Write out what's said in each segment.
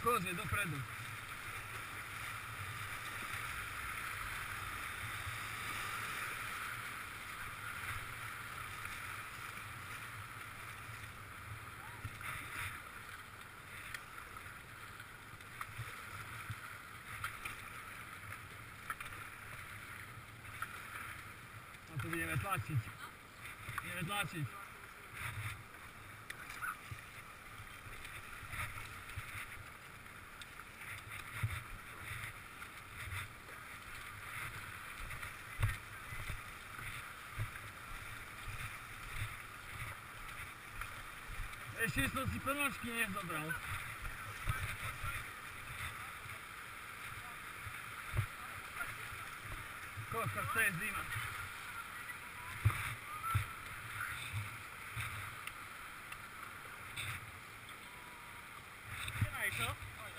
kozie dopredu. A tu budeme tlačiť. Budeme tlačiť. Ešte som si ponožky nezobral. Koľko to je zima. Nemá išlo?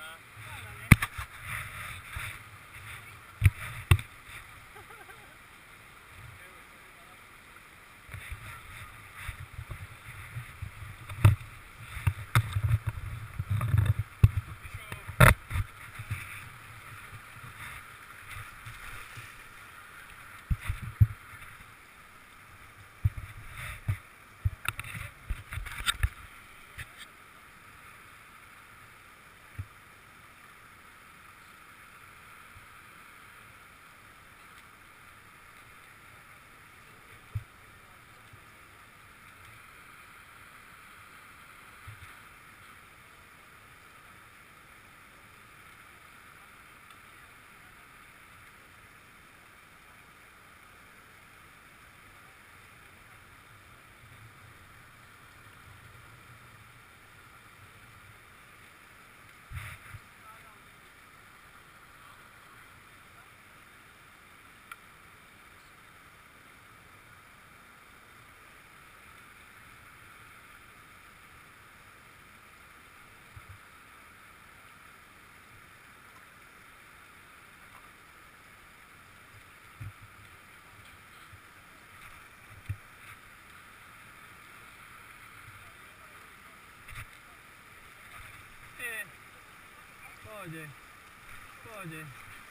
Pohode, pohode.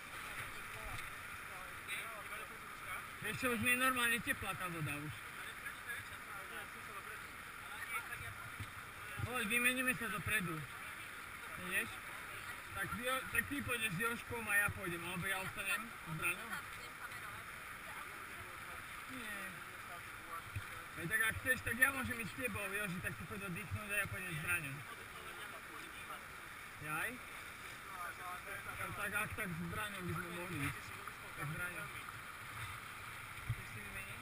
Vieš čo, už mi je normálne teplá tá voda už. Poď, vymeníme sa dopredu. Ideš? Tak ty pôjdeš s Jožkom a ja pôjdem, alebo ja ostanem s Braňou? Nie. Tak ak chceš, tak ja môžem ísť s tebou, Joži, tak si poď oddychnúť a ja pôjdem s Braňou. Jaj? Tak ak tak s Braňou by sme mohli ísť. Tak s Braňou. Chceš si vymeniť?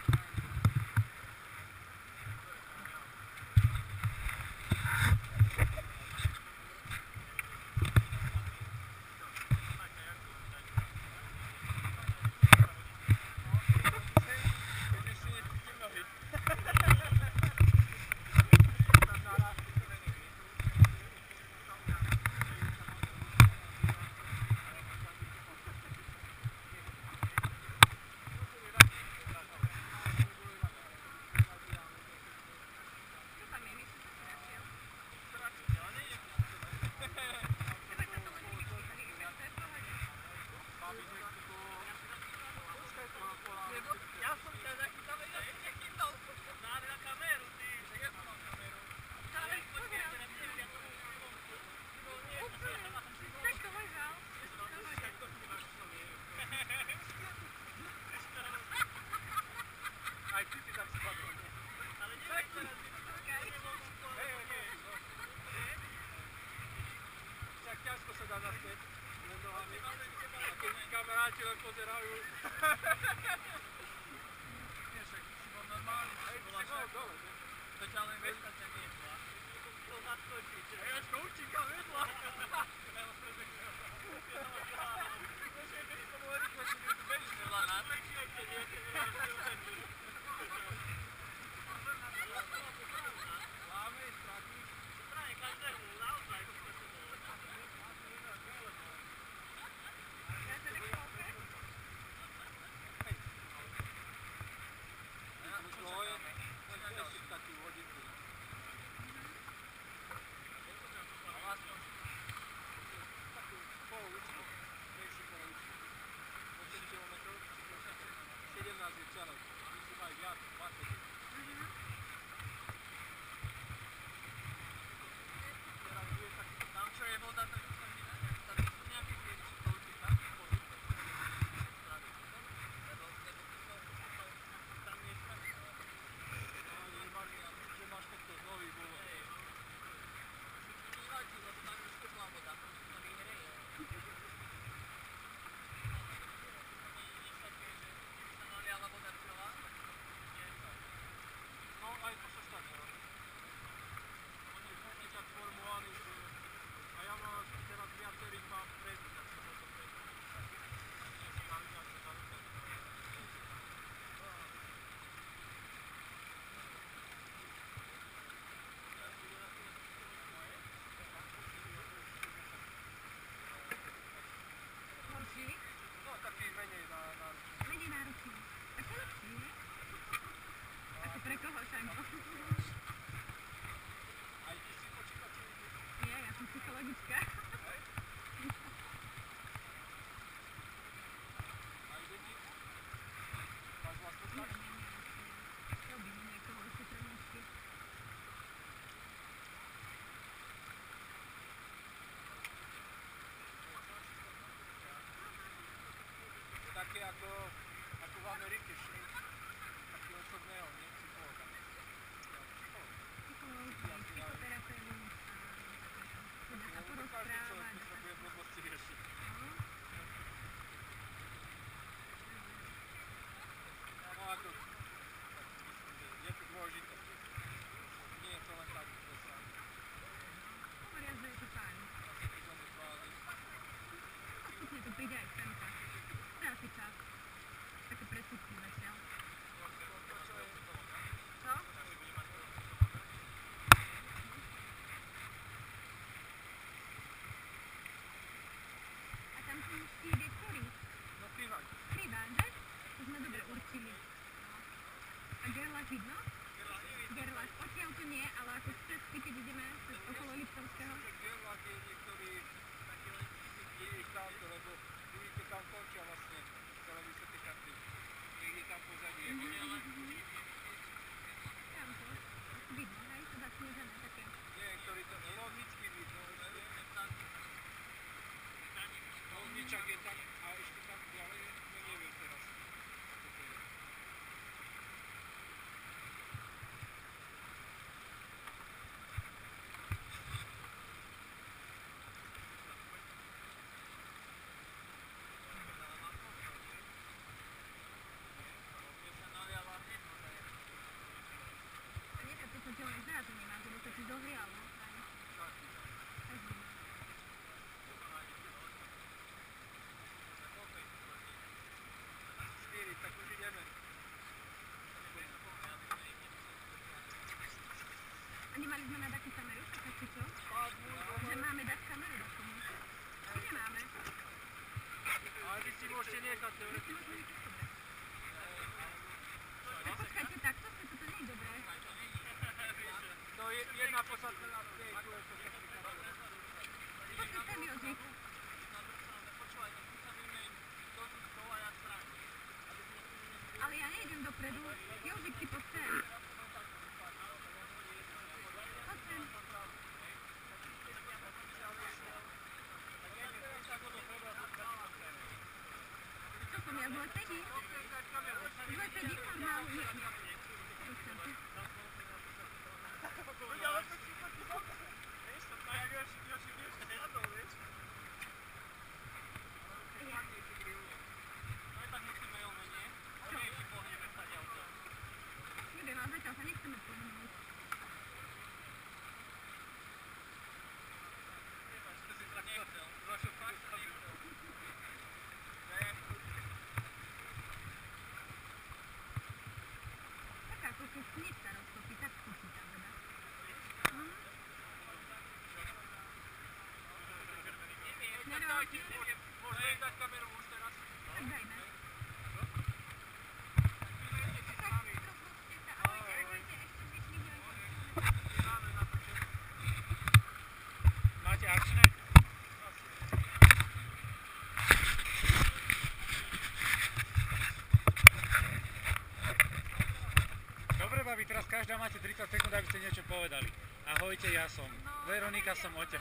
Ťažko sa dá naspäť nad nohami. A keď kamaráti len pozerajú. Nie, však si bol normálny. Hej, si bol dole. To ťa len vedľa ťa viedla. To zaskočí. Hej, až koučíka vedľa. Počkej, keď to bolo rýchlo, že tu bežíš vedľa nás. Láme, stratí. Práve každému naozaj. také ako v Amerike, taký osobného, nie? Psychologa. Psychoterapeut a teda sa porozprávať. Každý človek potrebuje blbosti riešiť. No ako, je to dôležité. Nie je to len tak, že sa... Hovoria, že je to fajn. Postupne to príde aj semka. Dá si čas. Také presudky zatiaľ. Co? A tam sú už tí ktorý? No Pivaň. Pivaň, že? To sme dobre určili. A Gerlach vidno? Gerlach, odtiaľ to nie, ale ako z cesty, keď ideme okolo Liptovského. Gerlach je niektorý taký len ich tamto, lebo vidíte, tam končia vlastne celé vysoké chaty. Niekde tam pozadí je. Tam to. Vidno, hej? To dá snežené také. Nie, ktorý to Lovnický vidno. Lovničak je tam a ešte tam ďalej, no neviem teraz. A nie, to čo len zrazu nemá, že by to ti dohrialo. Každý má. Tak už ideme. A nemali sme na takú kameru, taká či čo? Že máme dať kameru do tomu. Či nemáme? Ale vy si môžete nechať teoreticky. Tak počkajte, takto sa toto nie je dobré. To je jedna posadka na tej, tu je to sa pripravilo. Počkaj, ten Jožik. Ale ja nejdem dopredu. Jožik, ty poď sem. Poď sem. Čo som ja, zle sedí? Zle sedí, normál. Neviem, ale zatiaľ sa nechceme pohnúť. Taká ako keď sníh sa roztopí, tak skúsi tam teda. Môžeme dať kameru už teraz? Tak dajme. Máte akčné? Dobre, babi, teraz každá máte 30 sekúnd, aby ste niečo povedali. Ahojte, ja som Veronika, som Oťa.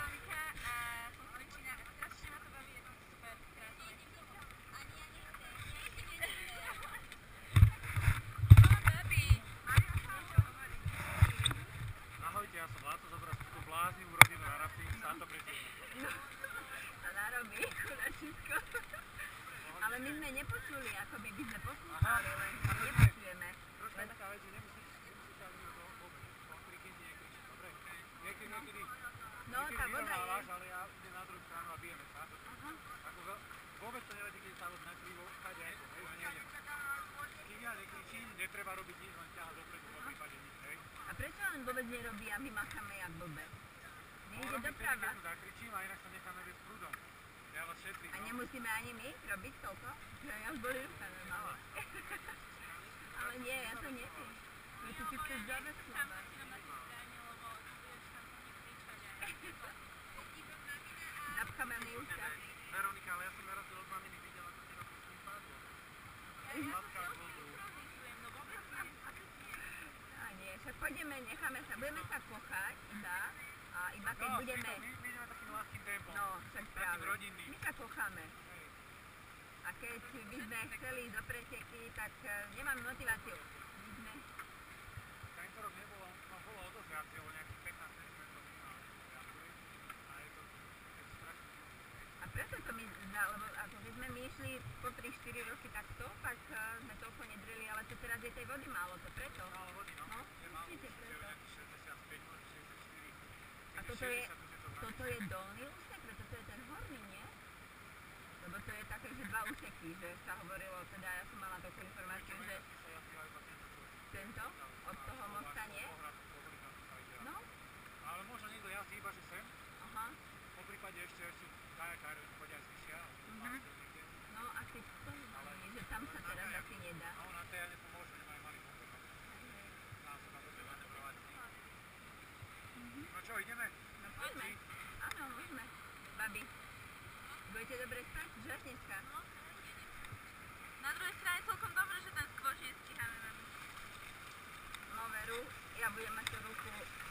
Ahojte, ja som Láco, zobral som tú bláznivú rodinu Arabky, sám to prežil. A narobí, chudačísko. Ale my sme nepočuli, ako by sme poslúchali, len nepočujeme. Troška taká vec, že nemusíte ani do vôbec. Keď nekričí, dobre? Niekedy No, tá voda je. ale ja idem na druhú stranu a bijeme sa. Ako vôbec to nevadí, keď sa na krivo, chade, hej, že nejdem. Kým ja nekričím, netreba robiť nič, len ťahať dopredu, v prípade nič, hej. A prečo on vôbec nerobí a my macháme jak blbe? Nejde doprava. Keď zakričím a inak sa necháme viesť prúdom. Ja vás šetrím. A nemusíme ani my robiť toľko? Že ja už boli ruka normálne. Ale nie, ja to neviem. Prečo si chceš zaveslovať? Napcháme mi ušťa. Veronika, ale ja som narazil od maminy, videl, ako ti na s ním padlo. Hladká vodu. A nie, však pôjdeme, necháme sa, budeme sa kochať iba. A iba keď budeme... My ideme takým ľahkým tempom. No, však práve. Takým rodinným. My sa kocháme. A keď by sme chceli ísť do preteky, tak nemám motiváciu. My sme... Tento rok nebolo, no bolo o dosť viacej, o nejakých 15 cm minimálne viacej. A je to strašne. A preto to mi zdá, lebo ako keď sme my išli po 3-4 roky takto, tak sme toľko nedreli, ale to teraz je tej vody málo, to preto. Málo vody, no. No, Je málo, určite je preto. nejakých 65, možno 64. A toto je dolný úsek, preto to je ten horný, nie? Lebo to je také, že dva úseky, že sa hovorilo, teda ja som mala takú informáciu, že tento, od toho mosta nie? No, Ale možno niekto jazdí iba, že sem. aha, Po prípade ešte kajakári chodia z vyššia. no asi to nie, že tam sa teraz asi nedá. No na tej ja nepomôžu, nemajú malý pomer. Nám sa na to treba neprevadiť. No čo, ideme? No poďme, áno, môžeme. Babi, budete dobre spať? Žať dneska? Na druhej strane celkom dobre, že ten skôr nestíhame veľmi. No veru, ja budem mať tú ruku.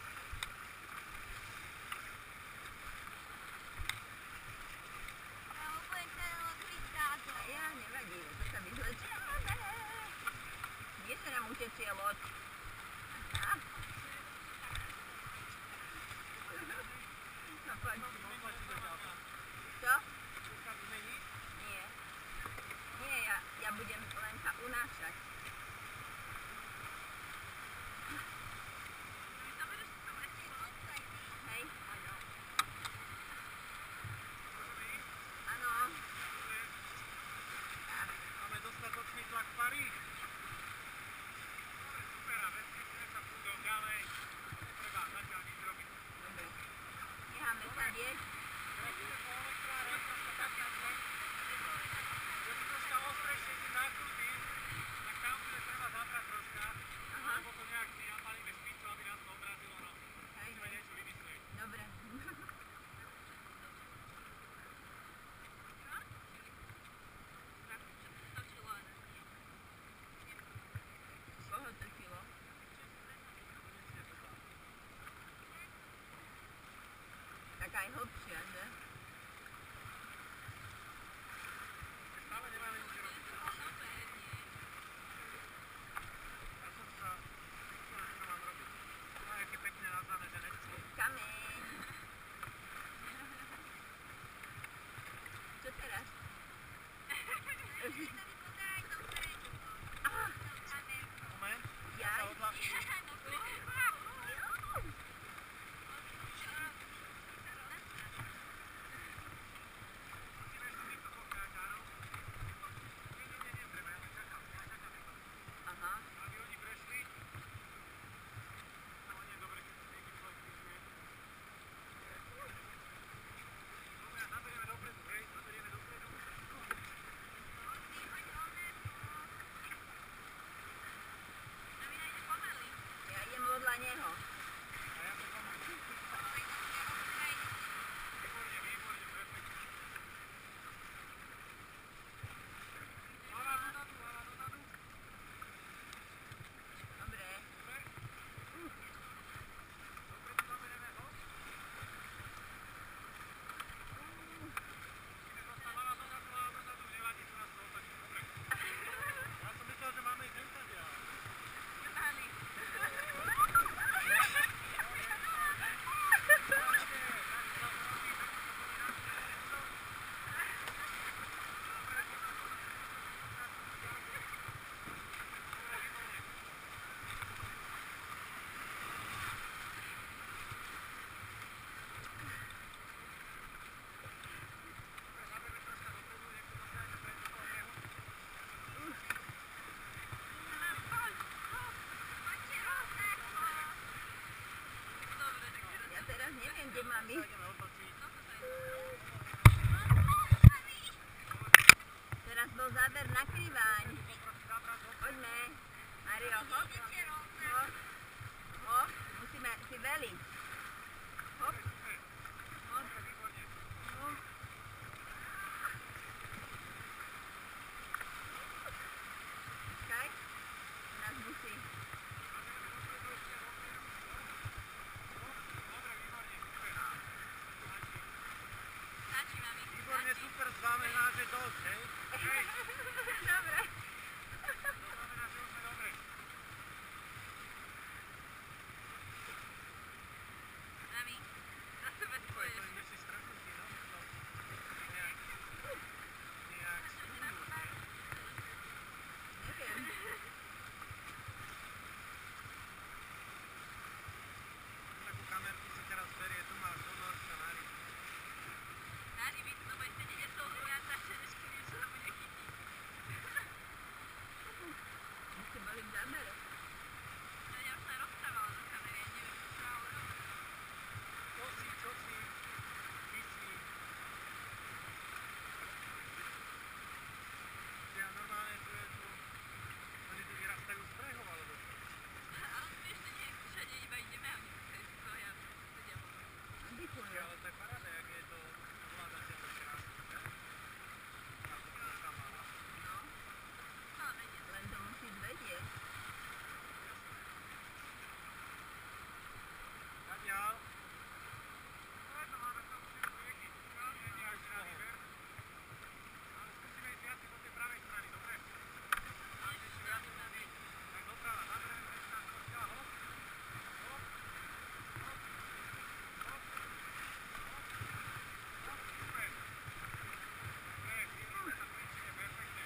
Ja mu budem ten odkryť táto. A ja nevadí, to sa vyzlečiame. Nie sa nám utečie loď. Aha. No poď. Čo? Nie. Nie, ja budem len sa unášať. Hej. Áno. Máme dostatočný tlak pary. Super, a vesníme sa púdom ďalej. Treba zatiaľ nič robiť. Dobre. Necháme sa viesť. Keď troška ostrejšie si nakrútim, tak tam bude treba zabrať troška. Lebo to nejak si napalíme špiču, aby nás to obrazilo. No, Hej. musíme niečo vymyslieť. Dobre. Koho točilo? Taká aj hlbšia, že? Stále nemáme nič robiť. Ja som sa... Čo mám robiť? No, aké pekne nazvané, že nechcú. Kameň. Čo teraz? Moment, ja Jaj. sa odľahčím. Musíme ešte týchto dvoch kajakárov. Nie, treba, ja len čakám. Aha. Aby oni prešli. No, nie je dobre, keď si niekto križuje. Dobre, a naberieme dopredu, hej? Naberieme dopredu. Ja idem podľa neho. A ja sa tomu. Výborne, výborne, perfektne. Hlava dozadu, hlava dozadu. Dobre. Dobre. Dopredu naberieme ho. Musíme zostať hlava dozadu, nevadí, čo nás to otočí. Dobre. Ja som myslel, že máme ísť hentade, ale... Ja teraz neviem, kde mám ísť. Ideme otočiť. Teraz bol záber na Kriváň. Poďme. Mario, hop. Hop. Hop. Musíme si veliť. Hop. Hop. Hop. Počkaj. Nás musí. Výborne, super, znamená, že dosť, hej? Hej, Dobre. to znamená, že už sme dobre. Nami, za sebe Tvoj, spoješ. to je si stretnutí, no? Nejak Čo ti sfungujú, nie? Neviem. Takú kamerku si teraz berie, tu máš do Norska na ryb. Na ryby, to bude sedieť a toho ja začne, než kým sa to bude chytiť. My ste boli v zábere. No ja už sa rozprávala do kamery, ja neviem, čo sa urobiť. Čo si, ty si. Ja normálne tu je tu, oni tu vyrastajú z brehov, alebo čo? Ale tu ešte nie, všade iba ideme a oni tu to ja sedia potom. Dýchujú. Ale to je paráda, jak je to ovládateľné krásne, ne? Ako to tam mala. No, Ale vedieť. len to musíš vedieť. Zatiaľ. Preto máme tam všetko rieky. Nie nejak na výber. Ale skúsime ísť viac po tej pravej strany, dobre? Tam ešte viac vody. Tak doprava, zabereme sa tam troška, hop. Hop. Hop. Hop. Hop. Hop, super. Dobre, výborne sa kričíme, perfektne.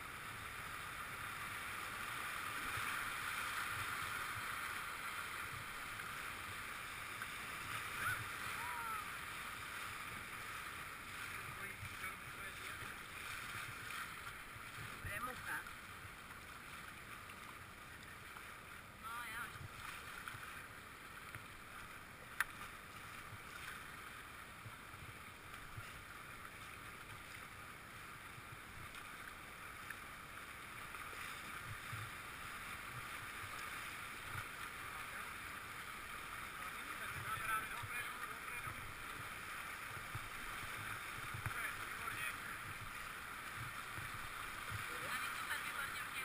Premucha. No ja už. Nami, super, výborne, mne.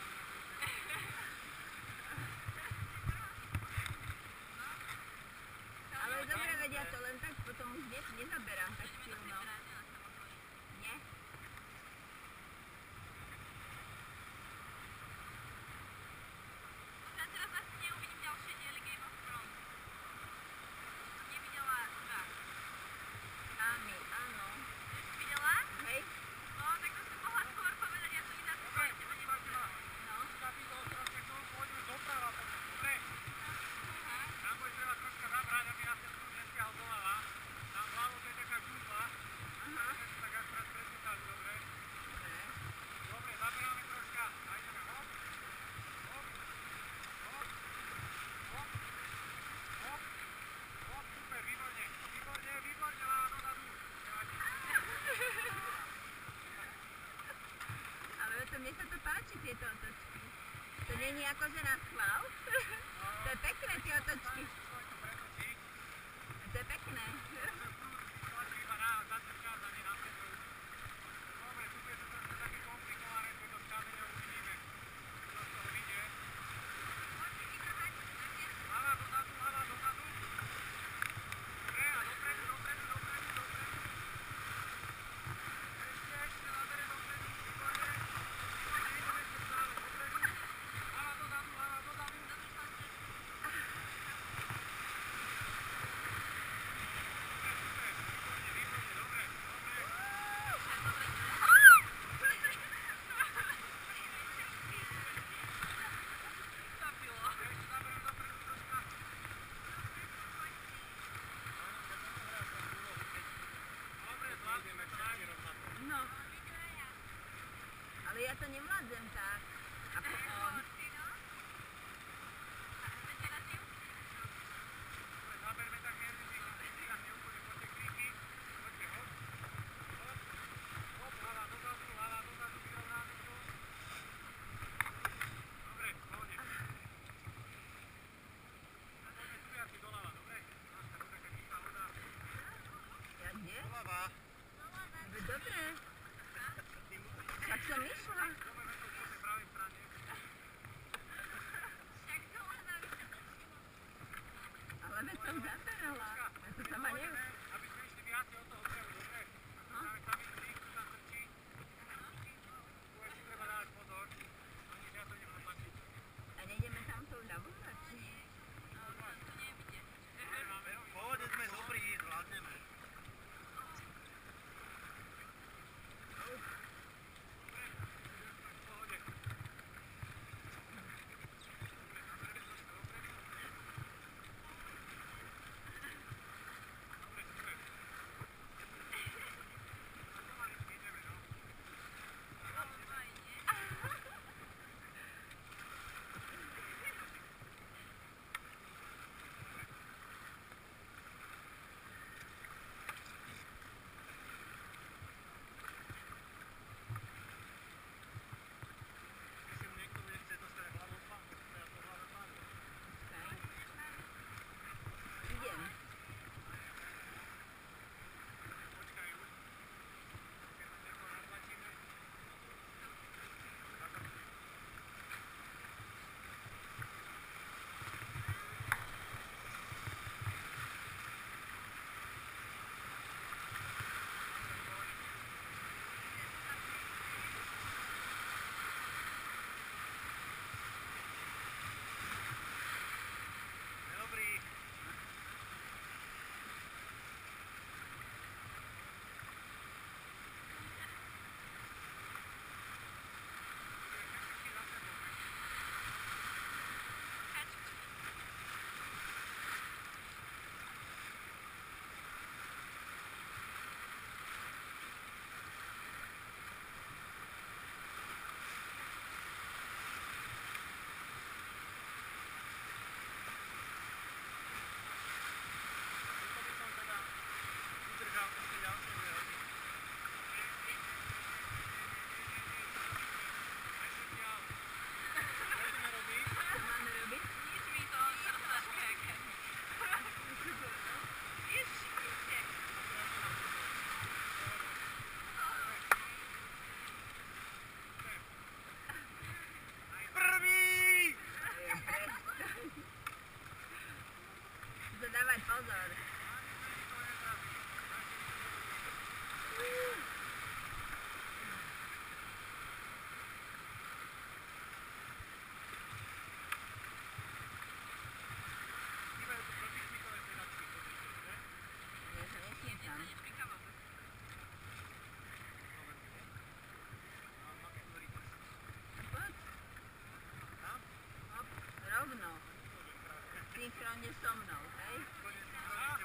Ale dobre vedia to len tak, potom už nezaberám tak Poďme do silno. Fibra, nie na samochorí. Nie? Už ja teraz asi neuvidím ďalšie diely Game of Thrones. Som nevidela dva. Áno, áno. Ty si videla? Hej? No, tak to som mohla skôr povedať, ja som inak skôr tebe nepovedala. No. Poďme doprava potom, dobre? Aha. Tam bude treba troška zabrať, aby nás ten prúd nestiahol doľava. Tam vľavo to je taká žúzla. Aha. Tak sa tak akurát presúkali, dobre? Dobre. Dobre, zaberáme troška. A ideme hop. Hop. Hop. Hop. Hop. Hop, super, výborne. Výborne, výborne, ľava dozadu. Nevadí. Ale to mne sa to páči, tieto otočky. To není akože na schvál. To je pekné, tie otočky. Človek to pretočí. To je pekné. Ten prúd tlačí iba za ten čas a nie na petu. Dobre, tu je to trošku také komplikované, preto s kameňou uvidíme, čo z toho vyjde. Hlava dozadu, hlava dozadu. Dobre, a dopredu, dopredu, dopredu, dopredu. Ešte zabere dopredu, výborne. Výborne, ideme ešte stále dopredu. Hlava dozadu, hlava dozadu. Super, super. Super. Chýbajú tu protišmykové sedačky, pozrite, že? Nie, že nešmýkam. Nešpikavo. Mám maketvorý prst. Poď. Tam? Hop, rovno. Môžem krásne. Synchronne so mnou, hej? Konec synchronicky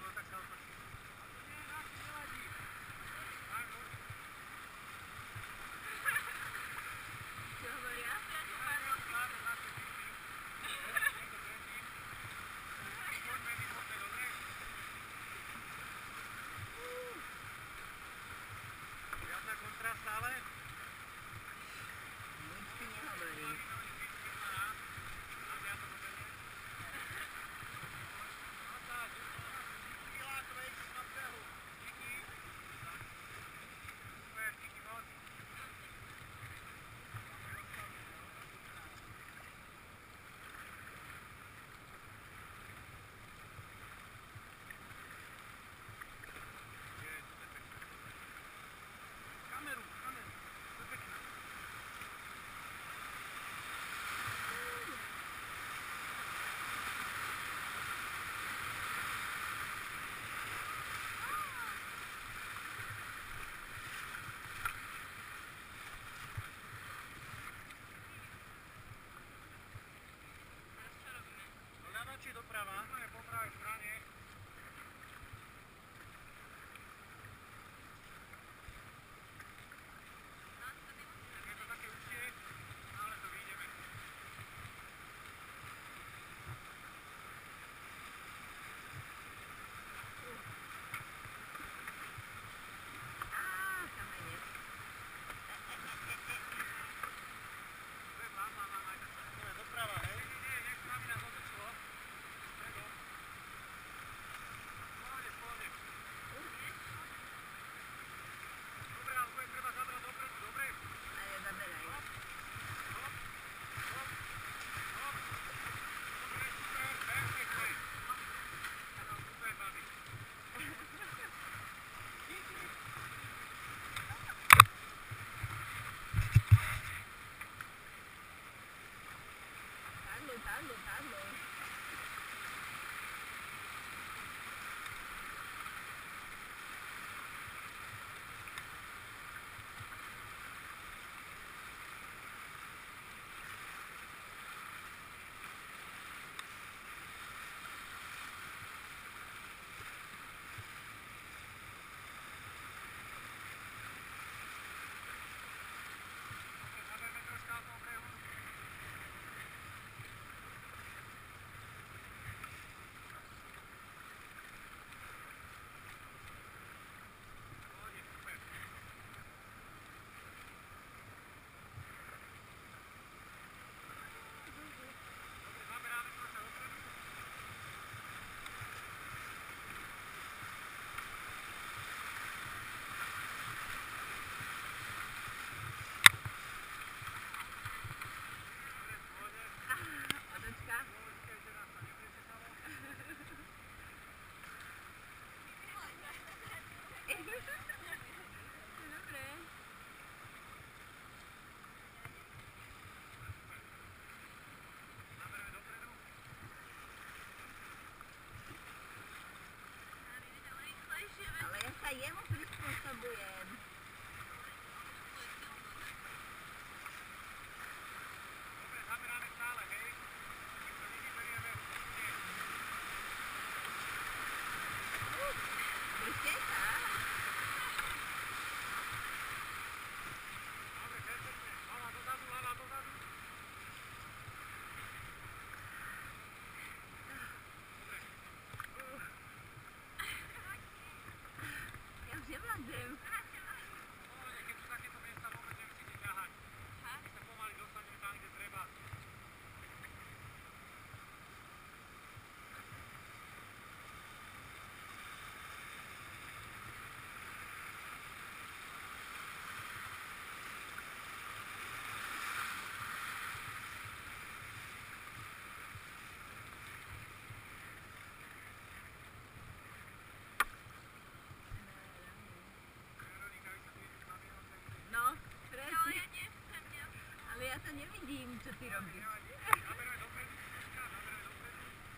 to nevidím, čo ty robíš. Naberme dopredu, troška, naberme dopredu.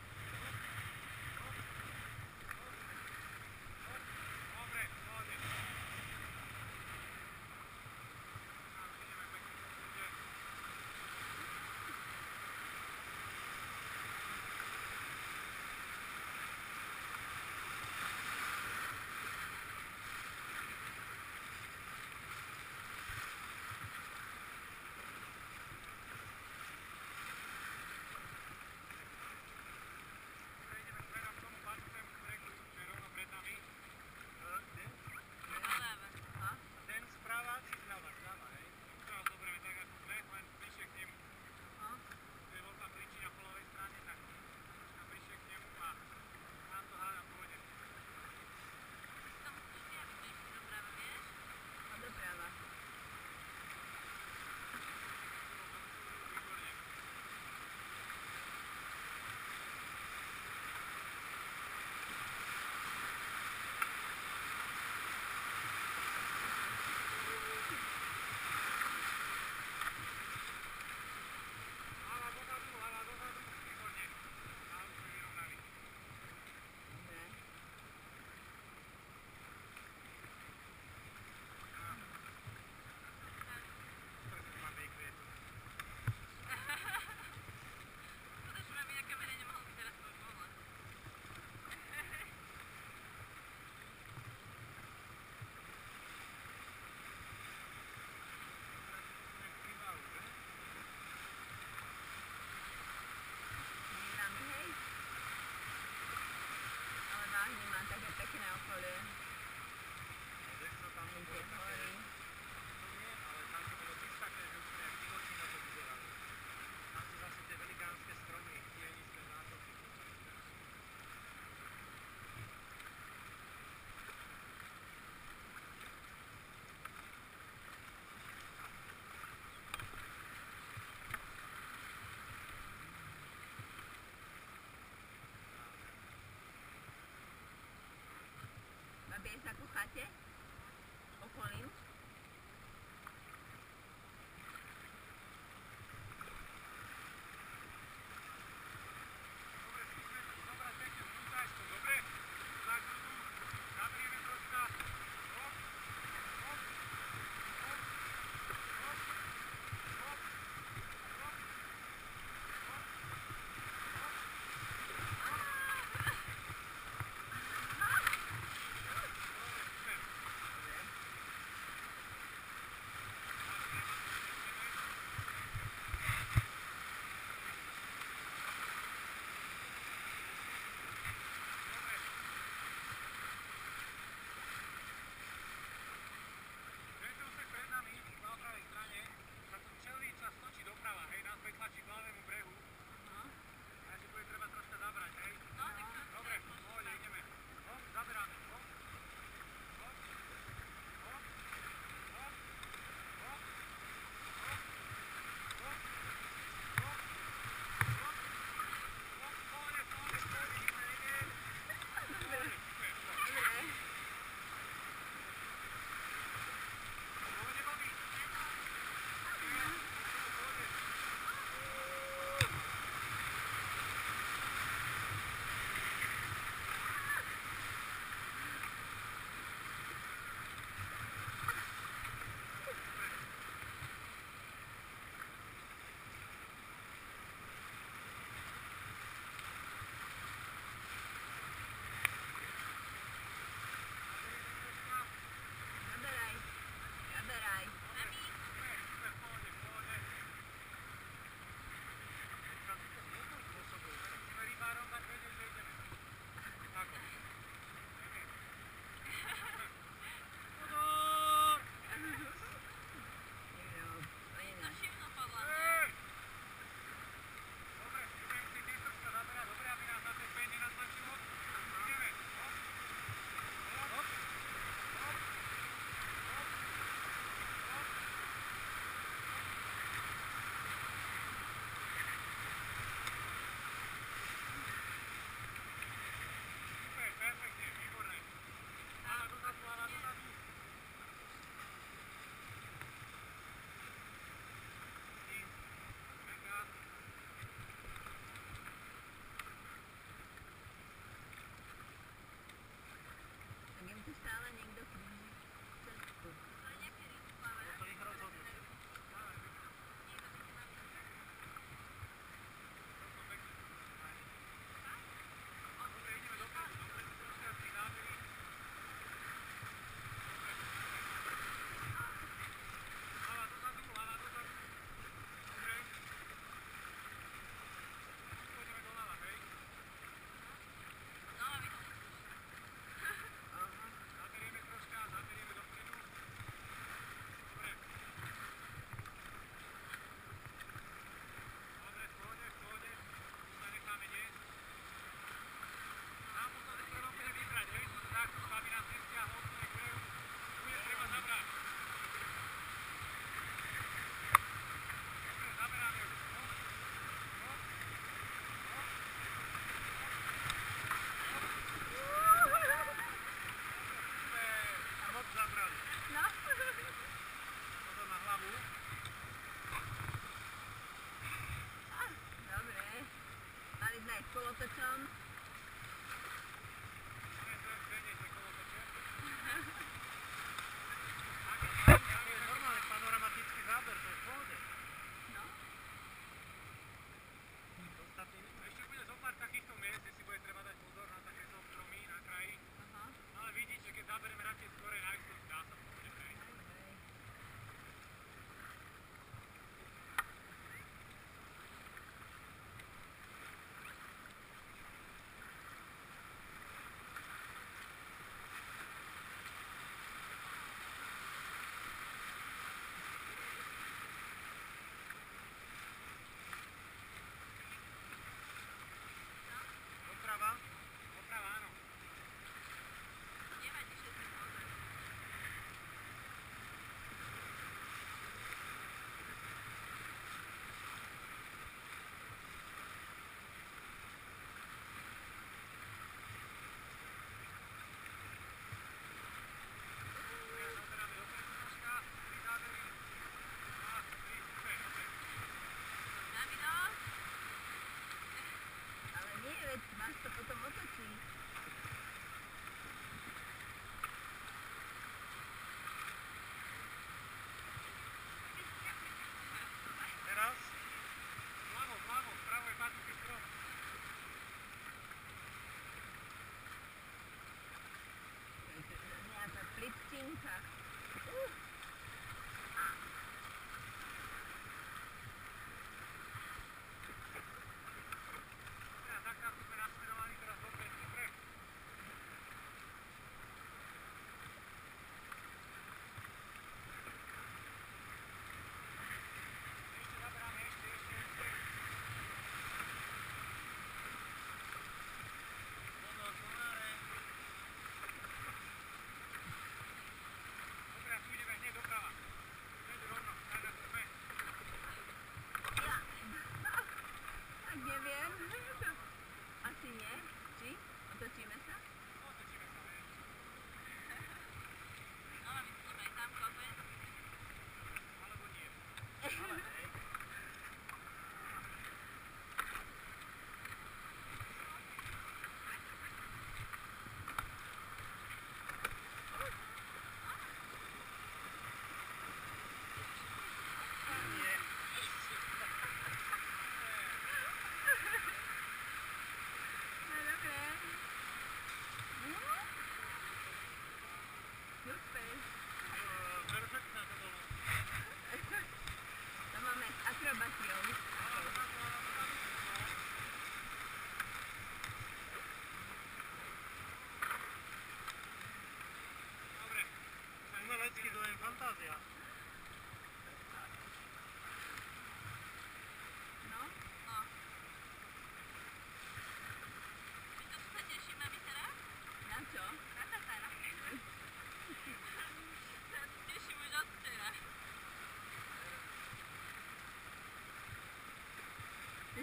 Dobre, pohode. Tam ideme pekne po prúde. Dobre, ideme smerom k tomu páčovému brehu, čo je rovno pred nami. Kde? Zľava. A? Ten správa či zľava? Zľava, hej? Teraz zoberieme tak ako sme, len bližšie k nemu. A? Tu je veľká príčina po ľavej strane, tak troška bližšie k nemu a nám to hádam pôjde. Tam kľúči, aby to išli doprava, vieš? A doprava. Výborne. Hlava dozadu, výborne. A už sme vyrovnali. Dobre. Pretože mám vykvietu. Pretože na mňa kamere nemohol byť teraz tvoj pohľad. Sme v Príbalu, že? Tam, hej. Ale vážne má také pekné okolie. A vieš čo, tam to Tie bolo také... hory. To nie, ale tam to bolo tiež také, že úplne jak divočina to vyzeralo. Tam sú zase tie velikánske stromy, tie nízke zátoky. Babie sa ku chate? Okolím? Dobre, skúsme zobrať pekne vnútračku, dobre? Tak, tu, nabrieme troška. Hop, hop, hop, hop, hop, hop, hop, hop. Dobre, super.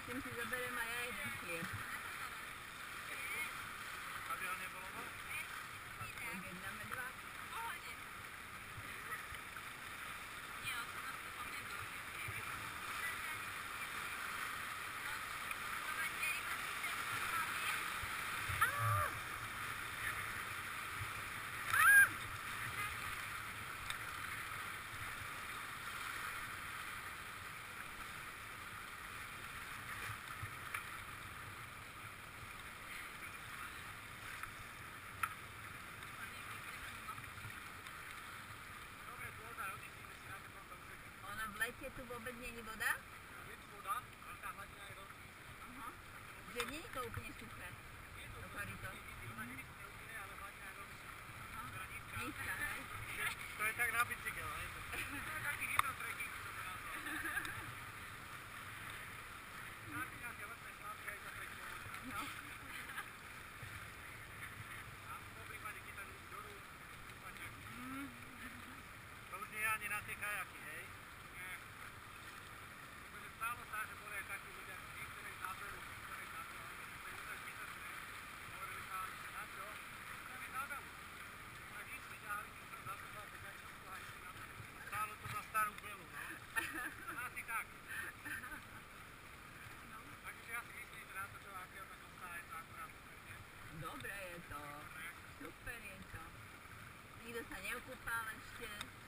tým si zoberiem aj ja jeden chlieb. Aby ho nebolo moc. Objednáme dva. Pohode. Nie, 18 po mne dojde. Dobre, pôda, odísime si na to potom všetko. Ono v lete tu vôbec není voda? Je tu voda, ale tá hladina je veľmi nízka. Aha. Že nie je to úplne suché. Je to To korito. ona nevyschne úplne, ale hladina je veľmi Aha. teda nízka. Nízka, hej? To je tak na bicykel, hej? To je taký hydrotrekking, čo to nazval. Máte nejaké letné šlápky aj za preklo. No. A po prípade, keď tam idú do rúk, prípadne. To už nie je ani na tie kajaky, hej? Nie. Pretože stalo sa, že boli aj takí ľudia, niektoré na beru, niektoré na to, ale to je úplne zbytočné. Hovorili sa ani, že na čo? Tam je na beru. Tak išli, ťahali si to za sebou, tak aj si to aj si na beru. Stálo to za starú belu, no. Asi tak. Takže ja si myslím, že na to, čo akého tak ostáva, je to akurát úplne. Dobre je to. Super je to. Nikto sa neokúpal ešte.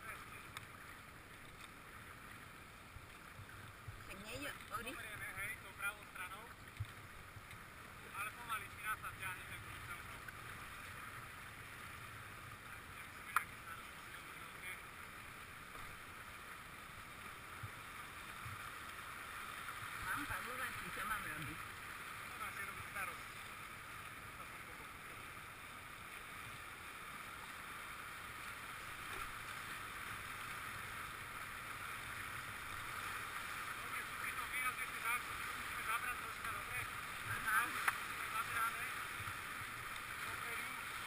Však nejde o rýchlo. Zoberieme, hej, tou pravou stranou, ale pomaly si nás tam ťahne ten kľúč celkom. Nemusíme nejaké starosti si robiť veľké. Mám pavúvačky, čo mám robiť? Ona si robí starosti. To som pochopil. Dobre, sú pri tom výrazne tie dávky, si musíme zabrať troška, dobre? Aha. Zaberáme. Dopredu.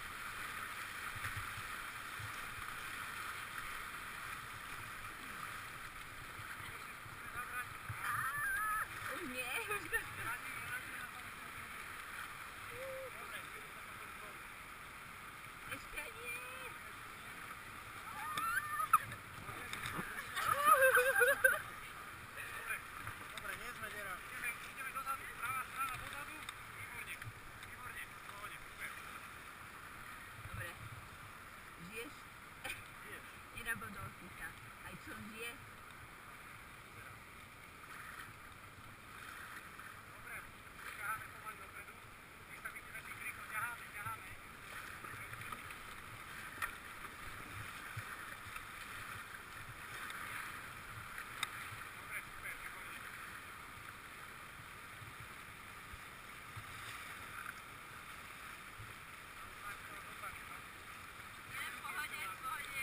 Musíme zabrať. Už nie, už to... Radí na tom. Dobre, chvíľu sa potom zvolí. Ešte nie. Dobre, nie sme dera. Ideme dozadu, pravá strana dozadu. Výborne, výborne, v pohode, super. Dobre. Žiješ? Žiješ. Nenabodol si sa. Aj čo žije? Dobre, ťaháme pomaly dopredu. Nech sa vidíme tých rýchlo, ťaháme, ťaháme. Dobre, super, výborne. Dostaň, no. Nie, v pohode, v pohode.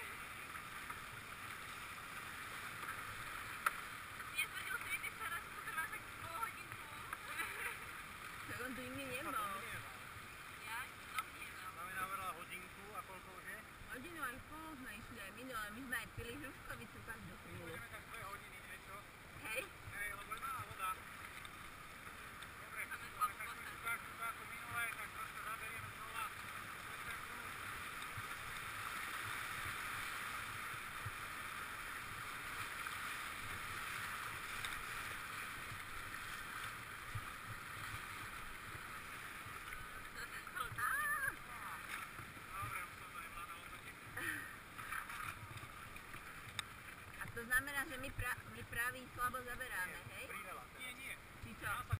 Netvrdil si mi, ty sa raz potrváš tak pol hodinku. Tak on tu nikdy To nebol. nie je mal. Ja som nevedel. Máme navrla hodinku a koľko už je? Hodinu aj pol sme išli aj minule. My sme aj pili žužkovicu každú chvíľu. Budeme tak 2 hodiny niečo. Hej? Hej, lebo je malá voda. Dobre, Máme máme slabú takú vodu. čukáčku ako minulé, tak troška zaberieme znova. Ten kľúč. Dobre, už som to nevládal otočiť. A to znamená, že my pravý slabo zaberáme, hej? Priveľa. Nie, nie. Či čo? Dá sa